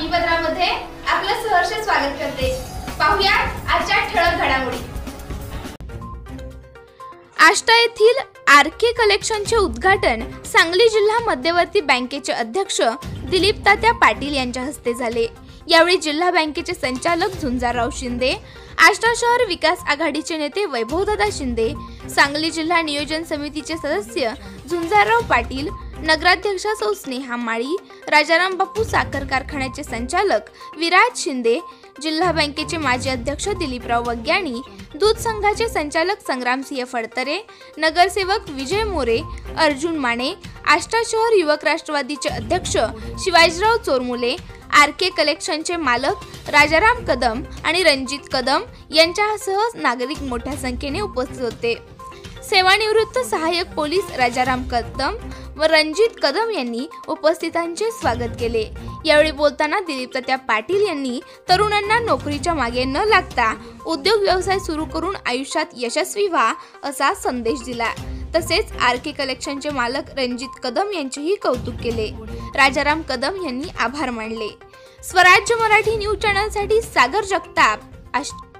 बातमीपत्रामध्ये आपलं सहर्ष स्वागत करते। पाहूया आजच्या ठळक घडामोडी। आष्टा येथील आरके कलेक्शनचे उद्घाटन सांगली जिल्हा मध्यवर्ती बँकेचे अध्यक्ष दिलीप तात्या पाटील यांच्या हस्ते झाले। यावेळी जिल्हा बँकेचे संचालक झुंजारराव शिंदे, आष्टा शहर विकास आघाडीचे नेते वैभवदादा शिंदे, सांगली जिल्हा नियोजन समितीचे सदस्य झुंजारराव पाटील, नगराध्यक्षा सौ स्नेहा माळी, राजाराम बापू साखर कारखान्याचे संचालक विराज शिंदे, जिल्हा बँकेचे माजी अध्यक्ष दिलीपराव वग्याणी, दूध संघाचे संचालक संग्रामसिंह फडतरे, नगरसेवक विजय मोरे, अर्जुन माने, आष्टा शहर युवक राष्ट्रवादीचे अध्यक्ष शिवाजीराव चोरमुले, आरके कलेक्शनचे मालक राजाराम कदम आणि रणजित कदम यांच्यासह नागरिक मोठ्या संख्येने उपस्थित होते। सेवानिवृत्त सहाय्यक पोलीस राजाराम कदम व रणजित कदम यांनी उपस्थितांचे स्वागत केले। यावेळी बोलताना दिलीप तात्या पाटील यांनी तरुणांना नोकरीच्या मागे न लागता उद्योग व्यवसाय सुरू करून आयुष्यात यशस्वी व्हा असा संदेश दिला। तसेच आरके कलेक्शनचे मालक रणजित कदम यांचेही कौतुक केले। राजाराम कदम यांनी आभार मानले। स्वराज्य मराठी न्यूज चॅनलसाठी सागर जगताप, आष्टा।